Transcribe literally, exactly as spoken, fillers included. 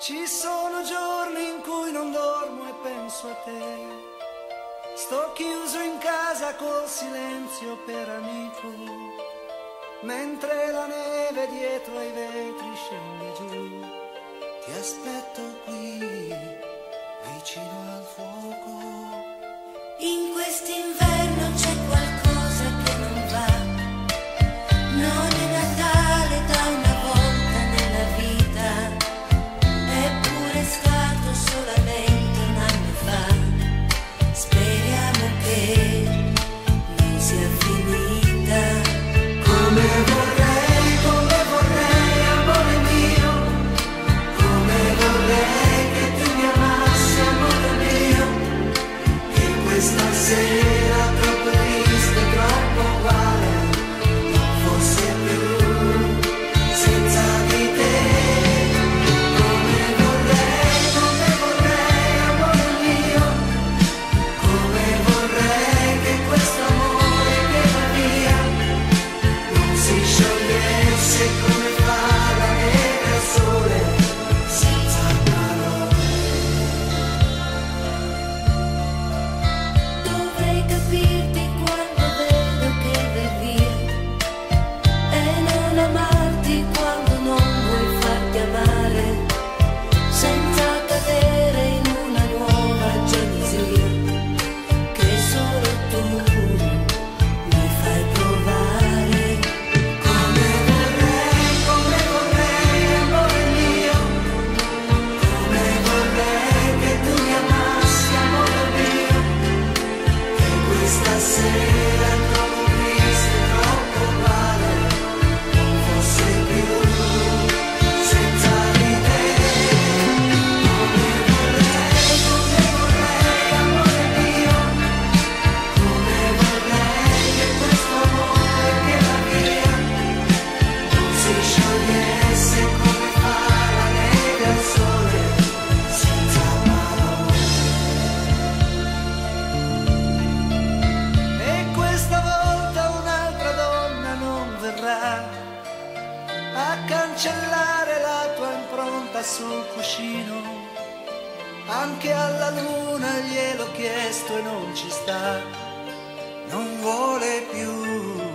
Ci sono giorni in cui non dormo e penso a te. Sto chiuso in casa col silenzio per amico, mentre la neve dietro ai vetri scende giù. Ti aspetto qui, vicino al fuoco. In quest'inverno c'è qualcosa che non va. Non è Natale da una volta nella vita, eppure è stato solamente un anno fa. Speriamo che non sia finita. Come vorrei, come vorrei, amore mio, come vorrei che tu mi amassi, amore mio, che questa sera troppo triste, troppo uguale, non fosse più senza di te. Come vorrei, come vorrei, amore mio, come vorrei che questo amore che va via non si sciogliesse come fa la neve al sole, senza parole. Dovrei capirti quando vedo che vai via e non amarti quando non vuoi farti amare, senza cadere in una nuova gelosia che solo tu mi fai provare. Come vorrei, come vorrei, amore mio, come vorrei che tu mi amassi, amore mio, che questa sera troppo triste, troppo uguale, non fosse più senza di te. Come vorrei, come vorrei, amore mio, come vorrei che questo amore che va via non si sciogliesse come fa la neve al sole, senza parole. E questa volta un'altra donna non verrà a cancellare la tua impronta sul cuscino. Anche alla luna gliel'ho chiesto e non ci sta, non vuole più